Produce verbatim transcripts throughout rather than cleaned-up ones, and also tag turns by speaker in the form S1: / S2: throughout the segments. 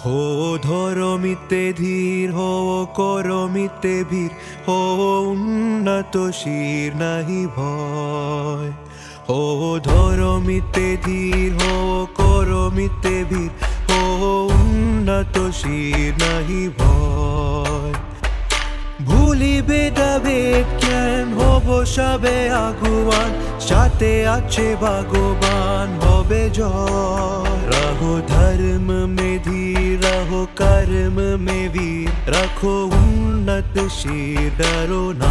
S1: हो ধরমিতে ধীর हो করমিতে বীর हो উন্নত শির নাহি ভয় हो ধরমিতে ধীর हो করমিতে বীর हो উন্নত শির নাহি ভয় ভুলিবে দাবেদ জ্ঞান হব সবে আগুয়ান সাথে আছে ভগবান হবে জয় रहो धर्म में धीर रहो कर्म में वीर रखो उन्नत शीर डरो ना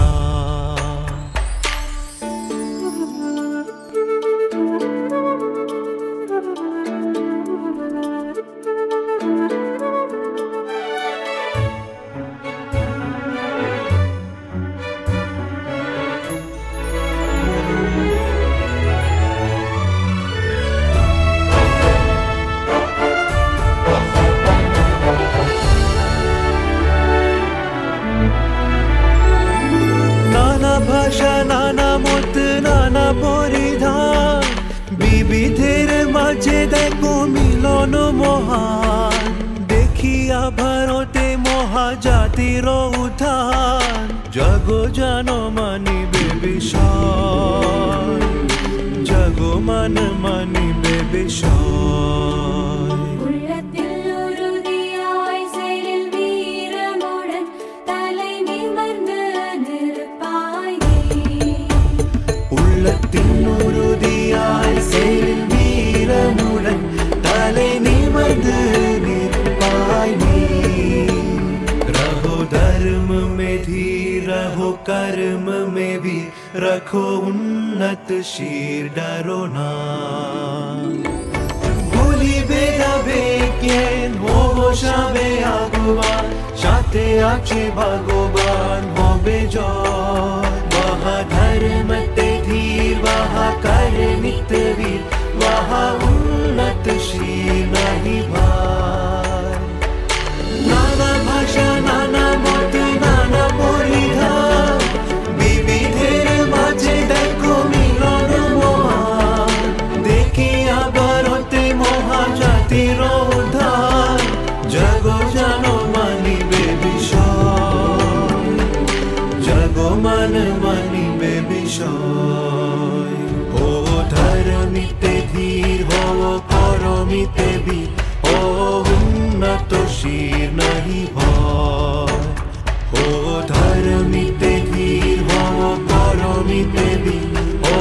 S1: नाना मत नाना परिधान विविधेर माझे देखो मिलन महान देखिया भारते महाजातिर उद्धार जगो जानो मानिबे विषय जगो मान मानिबे विषय உள்ளத்தினுறுதியாய் செயல் வீரமுடன் தலை நிமிர்ந்து நிற்பாய் நீ रहो धर्म में धीर रहो कर्म में वीर रखो उन्नत शीर डरो ना ভুলিবে দাবেদ জ্ঞান হব সবে আগুয়ান সাথে আছে ভগবান হবে জয় वहाँ धर्म ते धीर वहाँ कर्मित वीर वहाँ उन्नत शीर नहीं भार नाना भाषा नाना मत नाना परिधान विविधेर माझे देखो मिलन महान देखिया भारते महाजातिर उद्धार जगो जानो मानिबे विषय जगो मान मानिबे विषय हो धर्मिते धीर हो करमिते बीर हो उन्नत शीर नहीं भय हो धर्मिते धीर हो करमिते बीर हो